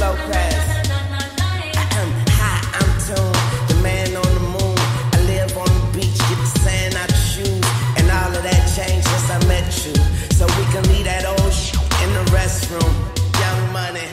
Lopez. I'm high, I'm tuned, the man on the moon. I live on the beach, get the sand out your shoes. And all of that changed since I met you. So we can leave that old shit in the restroom. Young money.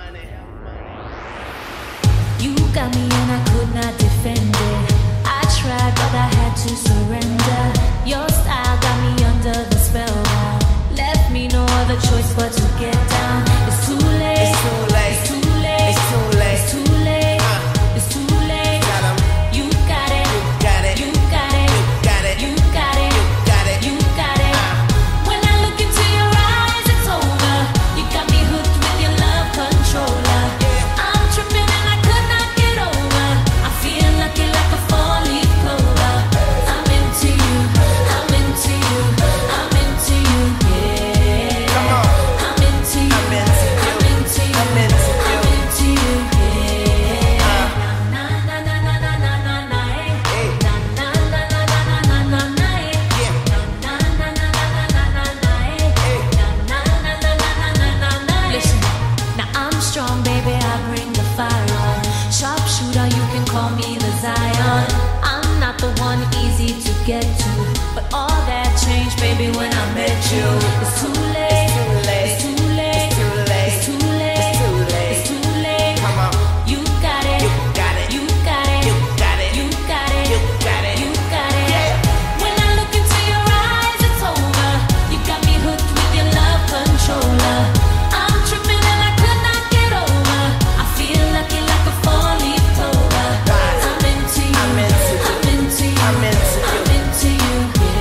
You got me and I could not defend it. I tried but I had to surrender. Your style got me under the spell. Left me no other choice but to get down. It's too late. It's too late. It's too late. It's too late. It's too late. It's too late. Got 'em. You got it. You got it. You got it. You got it. You got it. You got it. You got it. When I look into your eyes, it's over. You got me hooked with your love controller. I'm tripping and I could not get over. I feel lucky like a four-leaf clover. I'm into you. I'm into you. I'm into you. Yeah. Come on. I'm into you. I'm into you. I'm into you. I'm into you. I'm into you. Yeah. Na na na na na na na na. Hey. Na na na na na na na na. Yeah. Na na na na na na na na. Hey. Na na na na na na na na. Listen, now I'm strong, baby. I bring the fire on. Sharpshooter, you can call me the Zion. I'm not the one easy to get to, but all that changed, baby, when I met you. It's too late. It's too late. It's too late. It's too late. It's too late. It's too late. It's too late. Come on. You got it. You got it. You got it. You got it. You got it. You got it. You got it. Yeah. When I look into your eyes, it's over. You got me hooked with your love controller. I'm tripping and I could not get over. I feel lucky like a four-leaf clover. I'm into you. I'm into you. I'm into you. I'm into you. I'm into you.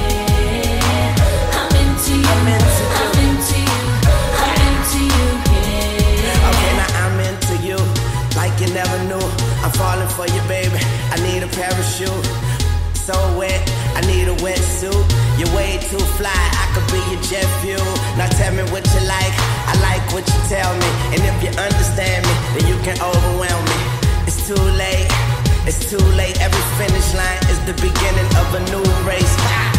Yeah. I'm into you. I'm into you. I'm into you. I'm into you. Yeah. Okay, now I'm into you, like you never knew. I'm falling for you, baby. I need a parachute. So wet, I need a wetsuit. You're way too fly, I could be your jet fuel. Now tell me what you like, I like what you tell me. And if you understand me, then you can overwhelm me. It's too late, it's too late. Every finish line is the beginning of a new race.